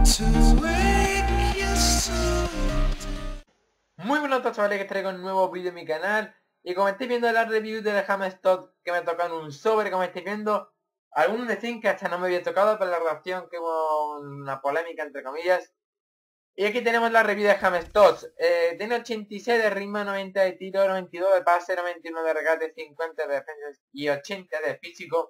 Muy buenas tardes, chavales, que traigo un nuevo vídeo en mi canal. Y como estáis viendo la review del James Todd, que me toca en un sobre, como estáis viendo, algunos decían que hasta no me había tocado, pero la reacción que hubo una polémica entre comillas. Y aquí tenemos la review de James Todd. Tiene 86 de ritmo, 90 de tiro, 92 de pase, 91 de regate, 50 de defensa y 80 de físico.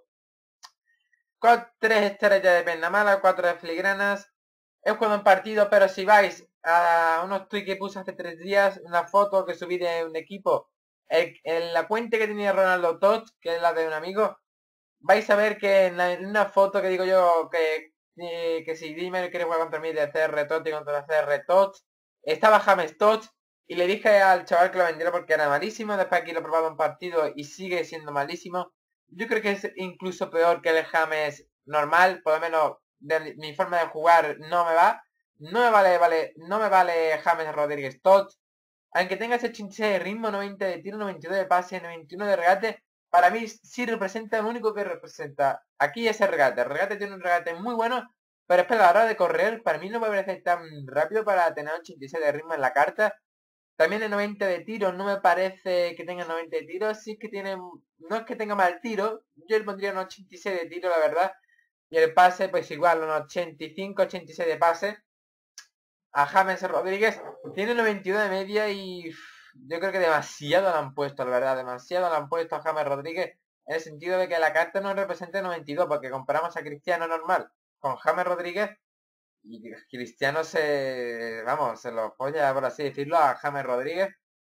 3 estrellas de pena mala, 4 de filigranas. He jugado un partido, pero si vais a unos tweets que puse hace 3 días, una foto que subí de un equipo, en la cuenta que tenía Ronaldo Todd, que es la de un amigo, vais a ver que en una foto que digo yo que si Dimmer quiere jugar contra mí de CR Todd y contra CR Todd, estaba James Todd y le dije al chaval que lo vendiera porque era malísimo. Después aquí lo he probado un partido y sigue siendo malísimo. Yo creo que es incluso peor que el James normal, por lo menos de mi forma de jugar no me va. No me vale James Rodríguez Todd. Aunque tenga ese 86 de ritmo, 90 de tiro, 92 de pase, 91 de regate, para mí sí representa lo único que representa. Aquí es el regate. El regate tiene un regate muy bueno, pero es que a la hora de correr, para mí no me parece tan rápido para tener 86 de ritmo en la carta. También el 90 de tiro no me parece que tenga 90 de tiro, sí es que tiene, no es que tenga mal tiro, yo le pondría un 86 de tiro la verdad, y el pase pues igual, un 85, 86 de pase. A James Rodríguez tiene 92 de media y yo creo que demasiado lo han puesto, la verdad, demasiado lo han puesto a James Rodríguez, en el sentido de que la carta no representa 92, porque comparamos a Cristiano normal con James Rodríguez, y Cristiano se lo folla, por así decirlo, a James Rodríguez.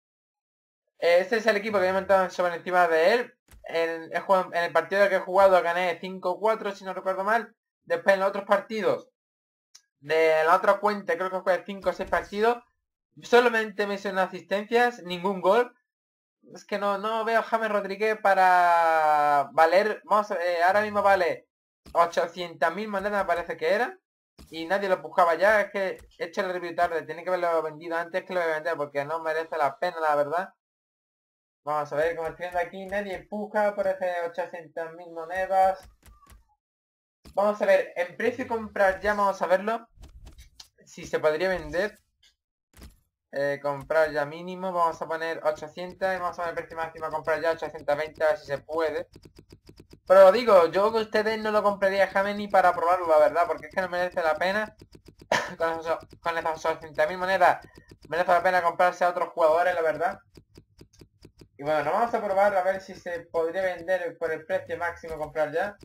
Este es el equipo que he montado sobre encima de él. En el partido que he jugado gané 5-4 si no recuerdo mal. Después en los otros partidos de la otra cuenta creo que jugué 5 o 6 partidos. Solamente me hicieron asistencias, ningún gol. Es que no veo a James Rodríguez para valer. Vamos a ver, ahora mismo vale 800.000 monedas, me parece que era. Y nadie lo buscaba ya. Es que he hecho el review tarde. Tiene que haberlo vendido antes que lo voy a vender, porque no merece la pena, la verdad. Vamos a ver, como estoy viendo aquí, nadie empuja por ese 800.000 monedas. Vamos a ver, en precio de comprar ya vamos a verlo. Si se podría vender. Comprar ya mínimo, vamos a poner 800 y vamos a poner el precio máximo a comprar ya 820, a ver si se puede. Pero digo, yo que ustedes no lo compraría James ni para probarlo, la verdad, porque es que no merece la pena. con esas 800.000 monedas merece la pena comprarse a otros jugadores, la verdad. Y bueno, vamos a probar a ver si se podría vender por el precio máximo comprar ya.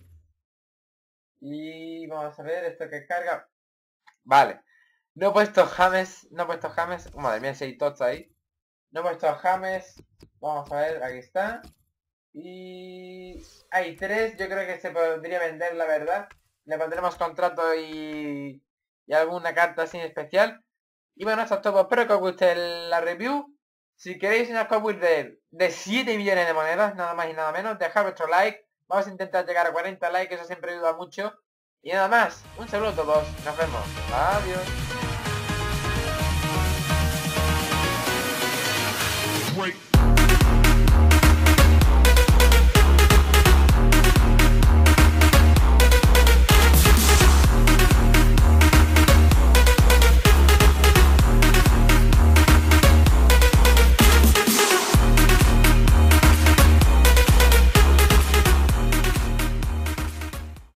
Y vamos a ver esto que carga. Vale. No he puesto James. Madre mía, 6 tots ahí. No he puesto James. Vamos a ver, aquí está. Y hay 3, yo creo que se podría vender, la verdad. Le pondremos contrato y alguna carta así especial. Y bueno, esto es todo. Espero que os guste la review. Si queréis una copy de 7 millones de monedas, nada más y nada menos, dejad vuestro like. Vamos a intentar llegar a 40 likes, eso siempre ayuda mucho. Y nada más, un saludo a todos. Nos vemos. Adiós.